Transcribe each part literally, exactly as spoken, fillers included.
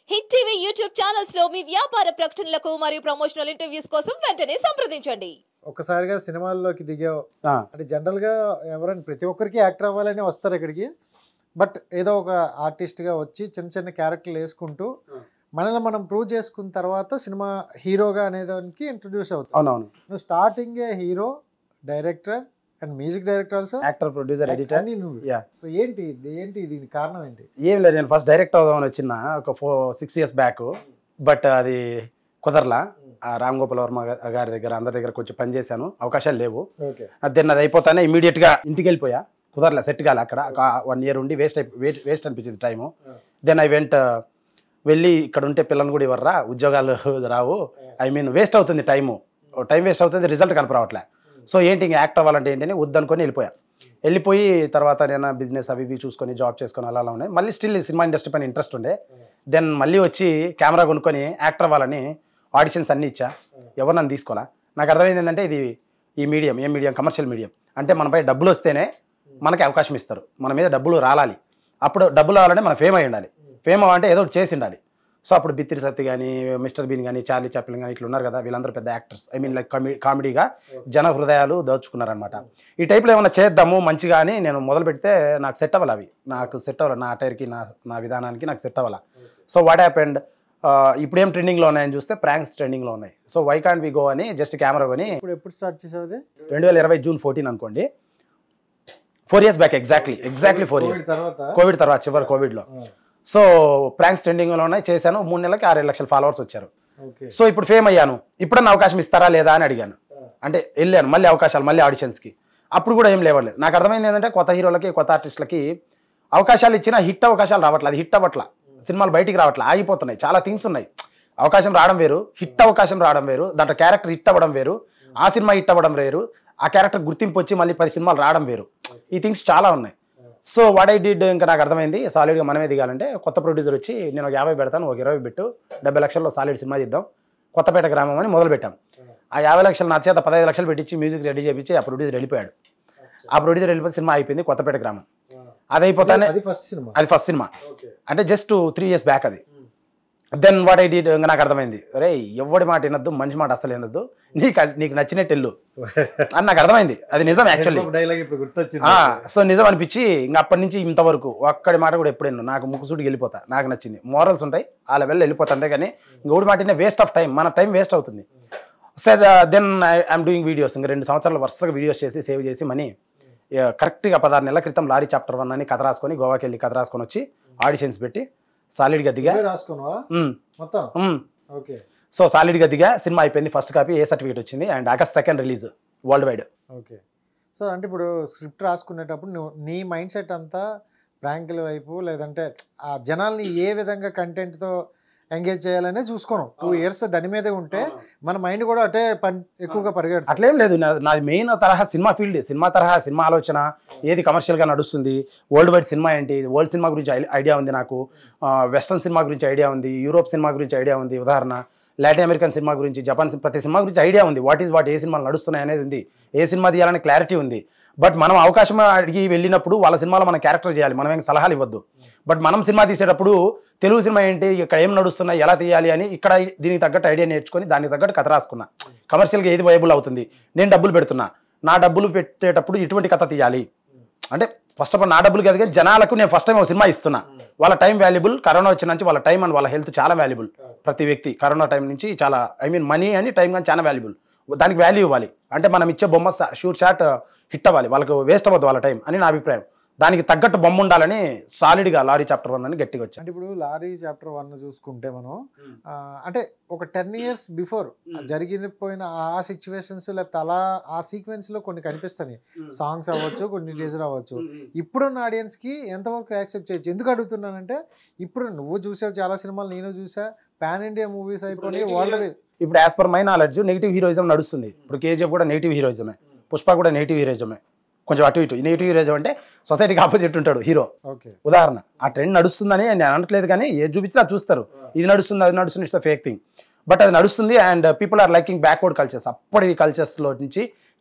Hit TV YouTube channels లో మీ వ్యాపార ప్రకటనలకు మరియు ప్రమోషనల్ ఇంటర్వ్యూస్ కోసం వెంటనే సంప్రదించండి. ఒక్కసారిగా సినిమాల్లోకి దిగావు అంటే జనరల్ గా ఎవరైనా ప్రతి ఒక్కరికి యాక్టర్ అవ్వాలని వస్తారు ఇక్కడికి. బట్ ఏదో ఒక ఆర్టిస్ట్ గా వచ్చి చిన్న చిన్న క్యారెక్టర్లు వేసుకుంటూ మనల్ని మనం ప్రూవ్ చేసుకున్న తర్వాత సినిమా హీరోగా అనేదానికి ఇంట్రడ్యూస్ అవుతావు. అవునవును. నువ్వు starting hero, director and music director also, actor, producer, editor. నువ్వు సో ఏంటి ఏంటి దీని కారణం ఏంటి? ఏం లేదు, నేను ఫస్ట్ డైరెక్టర్ అవుదామని వచ్చిన ఒక four six years back. But అది కుదరలా. రామ్ గోపాల్ వర్మ గారి దగ్గర అందరి దగ్గర కొంచెం పని చేశాను, అవకాశాలు లేవు. దెన్ అది అయిపోతానే ఇమీడియట్ గా ఇంటికి వెళ్ళిపోయా. కుదరలే, సెట్ కాలే అక్కడ. వన్ ఇయర్ ఉండి వేస్ట్ అయిపో వేస్ట్ అనిపించింది టైము. దెన్ ఐ వెంట్ వెళ్ళి ఇక్కడ ఉంటే పిల్లలు కూడా ఇవ్వర్రా, ఉద్యోగాలు రావు, ఐ మీన్ వేస్ట్ అవుతుంది టైము, టైం వేస్ట్ అవుతుంది, రిజల్ట్ కనపరావట్లే. సో ఏంటి ఇంకా యాక్ట్ అవ్వాలంటే ఏంటని వద్దనుకొని వెళ్ళిపోయా. వెళ్ళిపోయి తర్వాత నేను బిజినెస్ అవి ఇవి చూసుకొని జాబ్ చేసుకొని అలా అలా ఉన్నాయి. మళ్ళీ స్టిల్ సినిమా ఇండస్ట్రీ పైన ఇంట్రెస్ట్ ఉండే. దెన్ మళ్ళీ వచ్చి కెమెరా కొనుక్కొని యాక్టర్ అవ్వాలని ఆడిషన్స్ అన్నీ ఇచ్చా. ఎవరు నన్ను తీసుకోవాలా. నాకు అర్థమైంది ఏంటంటే ఇది ఈ మీడియం ఏ మీడియం కమర్షియల్ మీడియం అంటే మనపై డబ్బులు వస్తేనే మనకి అవకాశం ఇస్తారు, మన మీద డబ్బులు రాలాలి. అప్పుడు డబ్బులు రావాలంటే మనం ఫేమ్ అయి ఉండాలి. ఫేమ్ అవ్వాలంటే ఏదో చేసి ఉండాలి. సో అప్పుడు బిత్తిరి సత్తి కానీ, మిస్టర్ బీన్ కానీ, చార్లీ చాప్లిన్ కానీ ఇట్లా ఉన్నారు కదా, వీళ్ళందరూ పెద్ద actors. I mean like comedy కామెడీగా జన హృదయాలు దోచుకున్నారనమాట. ఈ టైప్లో ఏమైనా చేద్దాము మంచిగా అని నేను మొదలు పెడితే నాకు సెట్ అవ్వాలి. అవి నాకు సెట్ అవ్వాలి, నా అటైర్కి నా నా విధానానికి నాకు సెట్ అవ్వాలి. సో వాట్ హ్యాపెండ్, ఇప్పుడు ఏం ట్రెండింగ్లో ఉన్నాయని చూస్తే ప్రాంక్స్ ట్రెండింగ్లో ఉన్నాయి. So why can't we go అని జస్ట్ కెమెరా కొని. ఇప్పుడు ఎప్పుడు స్టార్ట్ చేసేది? రెండు వేల ఇరవై జూన్ ఫోర్టీన్ అనుకోండి, four years back. Exactly exactly four years covid తర్వాత, చివరి కోవిడ్లో. సో ప్రాంక్స్ ట్రెండింగ్లో ఉన్నాయి, చేశాను. మూడు నెలలకి ఆరేడు లక్షల ఫాలోవర్స్ వచ్చారు. సో ఇప్పుడు ఫేమ్ అయ్యాను. ఇప్పుడన్నా అవకాశం ఇస్తారా లేదా అని అడిగాను. అంటే వెళ్ళాను మళ్ళీ అవకాశాలు, మళ్ళీ ఆడిషన్స్కి. అప్పుడు కూడా ఏం లేవలేదు. నాకు అర్థమైంది ఏంటంటే కొత్త హీరోలకి, కొత్త ఆర్టిస్టులకి అవకాశాలు ఇచ్చినా హిట్ అవకాశాలు రావట్లేదు. అది హిట్ అవ్వట్లా, సినిమాలు బయటికి రావట్లే, ఆగిపోతున్నాయి. చాలా థింగ్స్ ఉన్నాయి. అవకాశం రావడం వేరు, హిట్ అవకాశం రావడం వేరు, దాంట్లో క్యారెక్టర్ హిట్ అవ్వడం వేరు, ఆ సినిమా హిట్ అవ్వడం వేరు, ఆ క్యారెక్టర్ గుర్తింపు వచ్చి మళ్ళీ పది సినిమాలు రావడం వేరు. ఈ థింగ్స్ చాలా ఉన్నాయి. సో వాట్ ఐ డిడ్, ఇంకా నాకు అర్థమైంది సాలిడ్గా మనమే దిగాలంటే కొత్త ప్రొడ్యూసర్ వచ్చి నేను ఒక యాభై పెడతాను, ఒక ఇరవై పెట్టు, డెబ్బై లక్షల్లో సాలిడ్ సినిమా తీద్దాం, కొత్తపేట గ్రామం అని మొదలు పెట్టాం. ఆ యాభై లక్షలు నా చేత పదహైదు లక్షలు పెట్టించి మ్యూజిక్ రెడీ చేయించి ఆ ప్రొడ్యూసర్ వెళ్ళిపోయాడు. ఆ ప్రొడ్యూసర్ వెళ్ళిపోతే సినిమా అయిపోయింది, కొత్తపేట గ్రామం. అది అయిపోతానే అది ఫస్ట్ సినిమా, అంటే జస్ట్ త్రీ ఇయర్స్ బ్యాక్ అది. దెన్ వాట్ ఐ డిడ్, ఇంకా నాకు అర్థమైంది, రే ఎవడి మాట వినొద్దు, మనిషి మాట అసలు వినొద్దు, నీకు నీకు నచ్చినట్టు వెళ్ళు అని నాకు అర్థమైంది. అది నిజం యాక్చువల్లీ. సో నిజం అనిపించి ఇంకా అప్పటి నుంచి ఇంతవరకు ఒక్కడి మాట కూడా ఎప్పుడైనా నాకు ముక్కుసూటికి వెళ్ళిపోతా. నాకు నచ్చింది, మోరల్స్ ఉంటాయి, ఆ లెవెల్లో వెళ్ళిపోతా. అంతేగాని ఇంకొకటి మాట వేస్ట్ ఆఫ్ టైం, మన టైం వేస్ట్ అవుతుంది. So then I'm doing videos. ఇంకా రెండు సంవత్సరాలు వరుసగా వీడియోస్ చేసి సేవ్ చేసి మనీ కరెక్ట్గా పదహారు నెలల క్రితం లారీ చాప్టర్ వన్ అని కథ రాసుకొని గోవాకి వెళ్ళి కథ రాసుకొని వచ్చి ఆడిషన్స్ పెట్టి సాలిడ్గా దిగా. సో సాలిడ్గా దిగా, సినిమా అయిపోయింది, ఫస్ట్ కాపీ, ఏ సర్టిఫికేట్ వచ్చింది, and August second release world wide. Okay. So అంటే ఇప్పుడు స్క్రిప్ట్ రాసుకునేటప్పుడు నువ్వు నీ మైండ్ సెట్ అంతా ప్రాంకుల వైపు, లేదంటే ఆ జనాల్ని ఏ విధంగా కంటెంట్తో ఎంగేజ్ చేయాలనే చూసుకోను. టూ ఇయర్స్ దాని మీదే ఉంటే మన మైండ్ కూడా అటే పని ఎక్కువగా పరిగెడుతుంది. అట్లేం లేదు, నాది మెయిన్ తరహా సినిమా ఫీల్డ్, సినిమా తరహా సినిమా ఆలోచన, ఏది కమర్షియల్గా నడుస్తుంది, వరల్డ్ వైడ్ సినిమా ఏంటి, వరల్డ్ సినిమా గురించి ఐడియా ఉంది నాకు, వెస్ట్రన్ సినిమా గురించి ఐడియా ఉంది, యూరోప్ సినిమా గురించి ఐడియా ఉంది, ఉదాహరణ లాటిన్ అమెరికన్ సినిమా గురించి, జపాన్ ప్రతి సినిమా గురించి ఐడియా ఉంది. వాట్ ఈజ్ వాట్, ఏ సినిమాలు నడుస్తున్నాయి అనేది ఉంది, ఏ సినిమా తీయాలనే క్లారిటీ ఉంది. బట్ మనం అవకాశం అడిగి వెళ్ళినప్పుడు వాళ్ళ సినిమాలో మనం క్యారెక్టర్ చేయాలి, మనం ఏం సలహాలు ఇవ్వద్దు. బట్ మనం సినిమా తీసేటప్పుడు తెలుగు సినిమా ఏంటి, ఇక్కడ ఏం నడుస్తున్నాయి, ఎలా తీయాలి అని ఇక్కడ దీనికి తగ్గట్టు ఐడియా నేర్చుకొని దానికి తగ్గట్టు కథ రాసుకున్నా. కమర్షియల్గా ఏది వైబుల్ అవుతుంది, నేను డబ్బులు పెడుతున్నా, నా డబ్బులు పెట్టేటప్పుడు ఇటువంటి కథ తీయాలి అంటే ఫస్ట్ ఆఫ్ ఆల్ నా డబ్బులు కాదు, జనాలకు నేను ఫస్ట్ టైం ఒక సినిమా ఇస్తున్నా. వాళ్ళ టైం వాల్యుబుల్, కరోనా వచ్చిన నుంచి వాళ్ళ టైం అండ్ వాళ్ళ హెల్త్ చాలా వాల్యుబుల్. ప్రతి వ్యక్తి కరోనా టైం నుంచి చాలా, ఐ మీన్ మనీ అని టైం కానీ చాలా వాల్యుబుల్. దానికి వాల్యూ ఇవ్వాలి. అంటే మనం ఇచ్చే బొమ్మ షూర్ షాట్ హిట్ అవ్వాలి, వాళ్ళకు వేస్ట్ అవ్వద్దు వాళ్ళ టైం అని నా అభిప్రాయం. దానికి తగ్గట్టు బొమ్మ ఉండాలని సాలిడ్గా లారీ చాప్టర్ వన్ అని గట్టిగా వచ్చాను. అంటే ఇప్పుడు లారీ చాప్టర్ వన్ చూసుకుంటే మనం అంటే ఒక టెన్ ఇయర్స్ బిఫోర్ జరిగిపోయిన ఆ సిచ్యువేషన్స్, లేకపోతే అలా ఆ సీక్వెన్స్ లో కొన్ని కనిపిస్తాయి, సాంగ్స్ అవ్వచ్చు, కొన్ని చేసి రావచ్చు. ఇప్పుడున్న ఆడియన్స్ కి ఎంతవరకు యాక్సెప్ట్ చేయొచ్చు? ఎందుకు అడుగుతున్నానంటే ఇప్పుడు నువ్వు చూసావు చాలా సినిమాలు, నేను చూసా, పాన్ ఇండియా మూవీస్ అయిపోయి వరల్డ్. ఇప్పుడు as per my knowledge negative heroism నడుస్తుంది. ఇప్పుడు కేజీఎఫ్ కూడా నెగిటివ్ హీరోయిజమే, పుష్ప కూడా నెగిటివ్ హీరోయిజమే, కొంచెం అటు ఇటు. నెగిటివ్ హీరోయిజం అంటే సొసైటీకి ఆపోజిట్ ఉంటాడు హీరో. ఉదాహరణ, ఆ ట్రెండ్ నడుస్తుందని నేను అనట్లేదు, కానీ ఏ చూపించినా చూస్తారు, ఇది నడుస్తుంది అది నడుస్తుంది, it's a fake thing. But అది నడుస్తుంది and people are liking backward cultures. అప్పటి కల్చర్స్లో నుంచి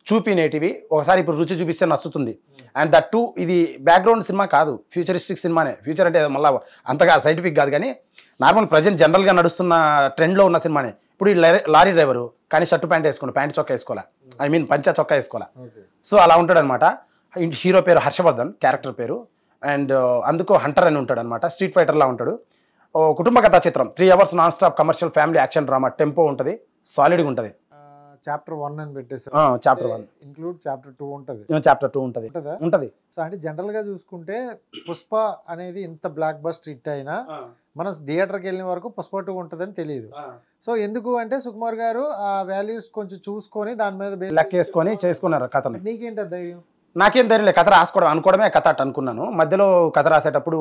చూపినేటివి ఒకసారి ఇప్పుడు రుచి చూపిస్తే నచ్చుతుంది. అండ్ దట్ టూ ఇది బ్యాక్గ్రౌండ్ సినిమా కాదు, ఫ్యూచరిస్టిక్ సినిమానే. ఫ్యూచర్ అంటే మళ్ళీ అంతగా సైంటిఫిక్ కాదు కానీ నార్మల్ ప్రజెంట్ జనరల్గా నడుస్తున్న ట్రెండ్లో ఉన్న సినిమానే. ఇప్పుడు ఈ లారీ డ్రైవరు కానీ షర్టు ప్యాంట్ వేసుకోవాలి, ప్యాంట్ చొక్కా వేసుకోవాలా, ఐ మీన్ పంచా చొక్కా వేసుకోవాలా. సో అలా ఉంటాడు అనమాట. హీరో పేరు హర్షవర్ధన్, క్యారెక్టర్ పేరు. అండ్ అందుకు హంటర్ అని ఉంటాడు అనమాట, స్ట్రీట్ ఫైటర్లా ఉంటాడు. కుటుంబ కథా చిత్రం, three hours non stop commercial family action drama, tempo ఉంటుంది, సాలిడ్గా ఉంటుంది. చాప్టర్ వన్ అని పెట్టేసి chapter one include chapter two ఉంటుంది, చాప్టర్ టూ ఉంటుంది ఉంటుంది సో అంటే జనరల్ గా చూసుకుంటే పుష్ప అనేది ఇంత బ్లాక్ బస్టర్ హిట్ అయినా మనం థియేటర్కి వెళ్ళిన వరకు పుష్ప టూ ఉంటుందని తెలియదు. సో ఎందుకు అంటే సుకుమార్ గారు ఆ వాల్యూస్ కొంచెం చూసుకొని దాని మీద లెక్కేసుకొని చేసుకున్నారు కథని. నీకేంటి ధైర్యం? నాకేం ధైర్యం లేదు, కథ రాసుకోవడం అనుకోవడమే కథ అట్ అనుకున్నాను. మధ్యలో కథ రాసేటప్పుడు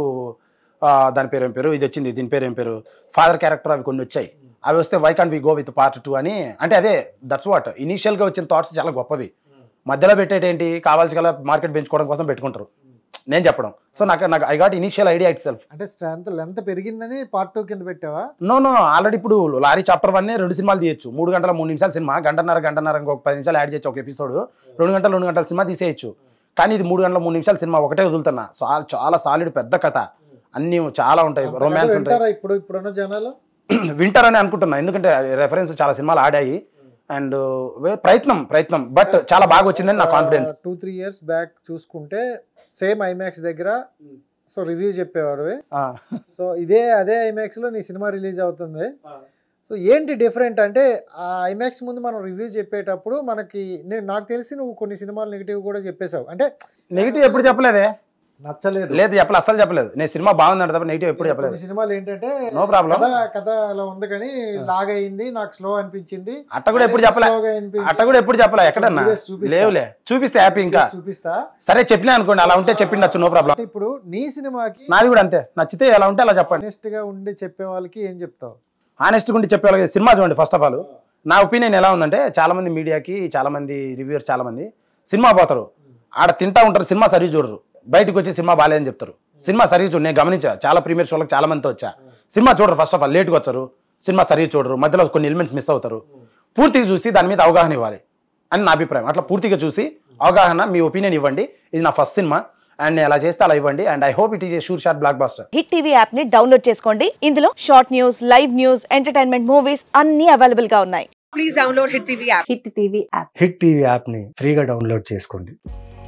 దాని పేరు ఏం పేరు, ఇది వచ్చింది, దీని పేరు ఏం పేరు, ఫాదర్ క్యారెక్టర్ అవి కొన్ని వచ్చాయి. అవి వస్తే why can't we go with part two అని. అంటే అదే దట్స్ వాట్ ఇనీషియల్గా వచ్చిన థాట్స్ చాలా గొప్పవి. మధ్యలో పెట్టేటేంటి కావాల్సి గల మార్కెట్ పెంచుకోవడం కోసం పెట్టుకుంటారు నేను చెప్పడం. సో నాకు నాకు I got initial idea itself. అంటే స్ట్రెంత్ లెంత్ పెరిగిందని పార్ట్ టూ కింద పెట్టావా? నో నో ఆల్రెడీ ఇప్పుడు లారీ చాప్టర్ వన్ రెండు సినిమాలు తీయచ్చు. మూడు గంటల మూడు నిమిషాల సినిమా, గంటన్నర గంటన్నర ఇంకొక పది నిమిషాలు యాడ్ చేయొచ్చు ఒక ఎపిసోడ్. రెండు గంటల రెండు గంటల సినిమా తీసేయచ్చు. కానీ ఇది మూడు గంటల మూడు నిమిషాల సినిమా ఒకటే వదులుతున్నా. చాలా సాలిడ్ పెద్ద కథ, అన్ని చాలా ఉంటాయి, రొమాన్స్ ఉంటాయి. ఇప్పుడు ఇప్పుడున్న జనాలు వింటారని అనుకుంటున్నా, ఎందుకంటే రెఫరెన్స్ చాలా సినిమాలు ఆడాయి. అండ్ ప్రయత్నం ప్రయత్నం బట్ చాలా బాగా వచ్చిందని నా confidence. Two three years back చూసుకుంటే సేమ్ ఐమాక్స్ దగ్గర సో రివ్యూ చెప్పేవాడు. సో ఇదే అదే ఐమాక్స్ లో నీ సినిమా రిలీజ్ అవుతుంది. సో ఏంటి డిఫరెంట్ అంటే ఆ ఐమాక్స్ ముందు మనం రివ్యూ చెప్పేటప్పుడు మనకి నేను నాకు తెలిసి నువ్వు కొన్ని సినిమాలు నెగిటివ్ కూడా చెప్పేశావు. అంటే నెగిటివ్ ఎప్పుడు చెప్పలేదే, నచ్చలేదు లేదు చెప్పలేదు, అసలు చెప్పలేదు. నేను సినిమా బాగుందంటే తప్ప నెగిటివ్ ఎప్పుడు చెప్పలేదు. సినిమాలు ఏంటంటే నో ప్రాబ్లం, కథ అలా ఉంది కానీ లాగ్ అయింది, నాకు స్లో అనిపించింది, అట్ట కూడా ఎప్పుడు చెప్పలే, అట్ట కూడా ఎప్పుడు చెప్పలే ఎక్కడన్నా. లేవులే, చూపిస్తే హ్యాపీ. ఇంకా చూపిస్తా సరే చెప్పినా అనుకోండి, అలా ఉంటే చెప్పిండొచ్చు, నో ప్రాబ్లం. ఇప్పుడు నీ సినిమాకి నాది కూడా అంతే, నచ్చితే ఎలా ఉంటే అలా చెప్పండి. ఆనెస్ట్ గా ఉండి చెప్పే వాళ్ళకి ఏం చెప్తావు? ఆనెస్ట్ గా ఉండి చెప్పే వాళ్ళకి సినిమా చూడండి. ఫస్ట్ ఆఫ్ ఆల్ నా ఒపీనియన్ ఎలా ఉందంటే, చాలా మంది మీడియాకి, చాలా మంది రివ్యూవర్స్, చాలా మంది సినిమా పోతారు, ఆడ తింటా ఉంటారు, సినిమా సరిగ్గా చూడరు, బయటకు వచ్చి సినిమా బాగాలేదని చెప్తారు. సినిమా సరిగ్గా చూడు, నేను గమనించా, చాలా ప్రీమియర్ షోలకు చాలా మందితో వచ్చా, సినిమా చూడరు. ఫస్ట్ ఆఫ్ ఆల్ లేట్గా వచ్చారు, సినిమా సరిగ్గా చూడరు, మధ్యలో కొన్ని ఎలిమెంట్స్ మిస్ అవుతారు. పూర్తిగా చూసి దాని మీద అవగాహన ఇవ్వాలి అని నా అభిప్రాయం. అట్లా పూర్తిగా చూసి అవగాహన, మీ ఒపీనియన్ ఇవ్వండి. ఇది నా ఫస్ట్ సినిమా అండ్ ఎలా చేస్తే అలా ఇవ్వండి. And I hope it is a sure shot blockbuster. Hit TV app ని డౌన్లోడ్ చేసుకోండి. ఇందులో short news, live news, entertainment movies అన్ని అవైలబుల్ గా ఉన్నాయి. Please download hit TV app. Hit TV app hit TV app ని ఫ్రీగా download చేసుకోండి.